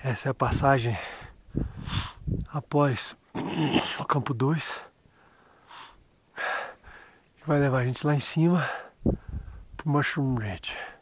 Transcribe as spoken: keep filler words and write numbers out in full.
Essa é a passagem após o campo dois, que vai levar a gente lá em cima pro Mushroom Ridge.